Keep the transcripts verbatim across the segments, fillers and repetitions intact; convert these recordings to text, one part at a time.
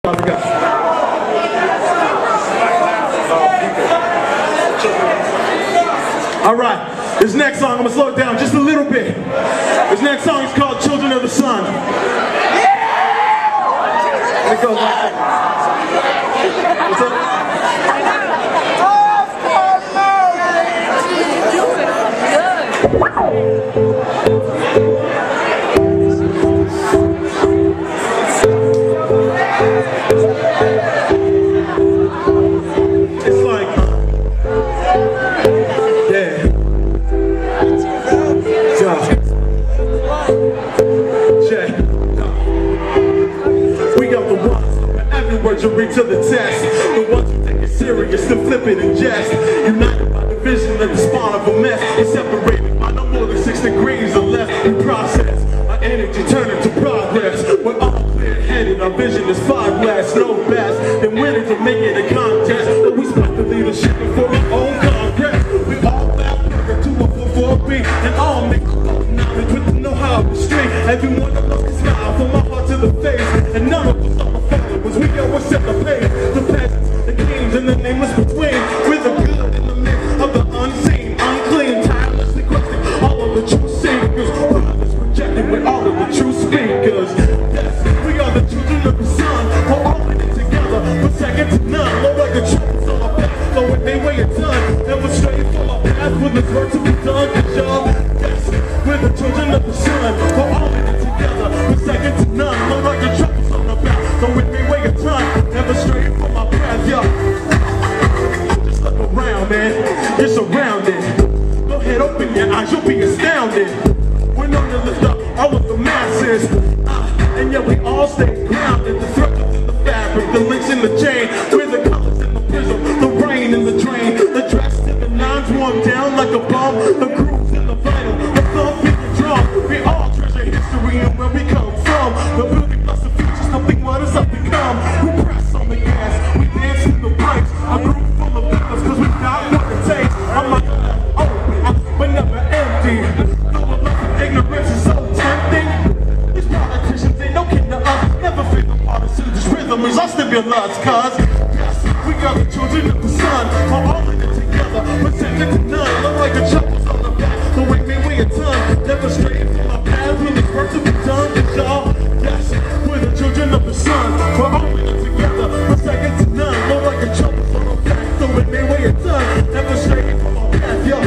All right, this next song, I'm gonna slow it down just a little bit. This next song is called Children of the Sun. And it goes like that. What's up? It's like, yeah. Check. We got the ones that every word you read to the test. The ones who take it serious, to flip it and jest. United by division at the spawn of a mess. It's separated by no more than six degrees or less. In process, our energy turn into progress. We're all clear-headed, our vision is five glass, no best. And winning to make it a contest. But we split the leadership for our own Congress. We all laugh burger to a four four beat. And all make knowledge with the know-how of the street. Everyone of us can smile from my heart to the face. And none of us are my followers, we always set the pace. The peasants, the kings, and the nameless between. We're the good in the mix of the unseen, unclean, tirelessly questing all of the true seekers. Brothers rejected with all of the true speakers. Yes, we are the children of the sun. We're all in it together, but second to none. Lord, like the truth on our back, so it may weigh a ton. Never stray from our path with this work to be done. Good job. Yes, we're the children of the sun. We're all in it together, but second to none. Lord, like the troubles on our back, so it may weigh a ton. Never stray from our path, yo. Just look around, man. You're surrounded. Go ahead, open your eyes, you'll be astounded. We're known to lift up all of the masses. Ah, and yet we all stay grounded. The threads in the fabric, the links in the chain. We're the colors in the prism, the rain in the drain. The dress in the nines warm down like a bomb. The grooves in the vinyl, the thump in the drum. We all treasure history and where we come from. We're building us a future, something what is up to come. We press on the gas, we dance in the brakes. A group full of members, cause we got what it takes. I'm like, oh, but never empty. Though a love of ignorance is so tempting. These politicians ain't no kin to us. Never feel the partisan, this rhythm is our stimulus, cause yes, we are the children of the sun. We're all in it together, but second to none. Look like the troubles on the back, so wait me weigh a ton. Never stray from our path, when this work to be done, cause y'all, yes, we're the children of the sun. We're all in it together, but second to none. Look like the troubles on the back, so wait me weigh a ton. Never stray from our path, yo.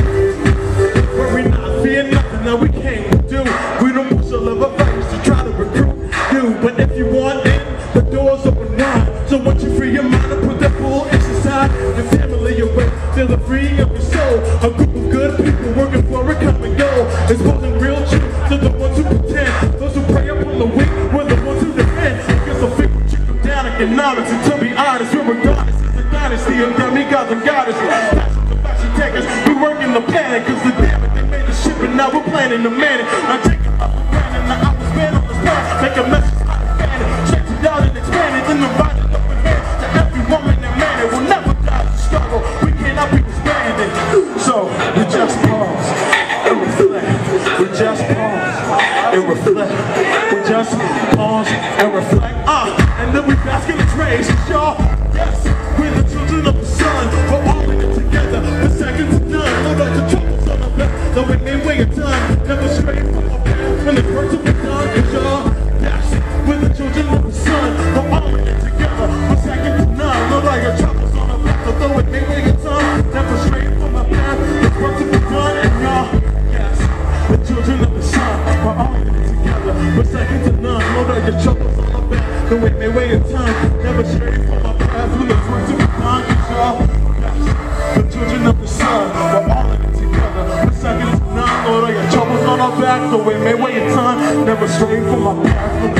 Worry not, fear nothing, now we came to do. We don't push a love of virus to try to recruit you. But if you want in, the door's open wide. So once you free your mind and put that bull inside, your family away, feel the freeing of your soul. A group of good people working for a common goal. Exposing real truth to the ones who pretend. Those who prey upon the weak, we're the ones who defend. Guess I'll figure you come down and acknowledge. And to be honest, we're regardless. It's a dynasty of demigods and goddesses. Fashion to fashion takers, we work in the planet. Cause the damn it, they made the ship and now we're planning to man it. Now take it off the ground and now I was man on the spot. Make a message like a fan it. Check it out and expand it. Then divide it up in hands to every woman and man it. We'll never die to struggle. We cannot be disbanded. So we just pause and reflect. We just pause and reflect. We just pause and reflect. Ah, and then we bask in its rays, y'all. Yes, we're the children of the sun. We're all in it together, but second to none. No like the troubles on our back, though it may weigh a ton. Never stray from our path when the work to be done, cause y'all, yes, we're the children of the sun. We're all in it together, but second to none. No like the troubles on our back, though it may weigh a ton. Never stray from our path, the work to be done, and y'all, yes, the children of the sun. We're all in it together, but second to none. No like the troubles on our back, though it may weigh a ton. Never stray from our path, when the work to be done, cause y'all, yes, the children of the sun. We're all in it together, but second to none. No like the troubles on our back, though it may weigh a ton. Never stray from our path.